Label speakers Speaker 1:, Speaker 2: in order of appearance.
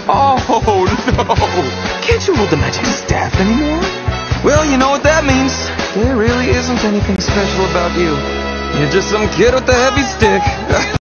Speaker 1: Oh, no! Can't you hold the magic staff anymore? Well, you know what that means. There really isn't anything special about you. You're just some kid with a heavy stick.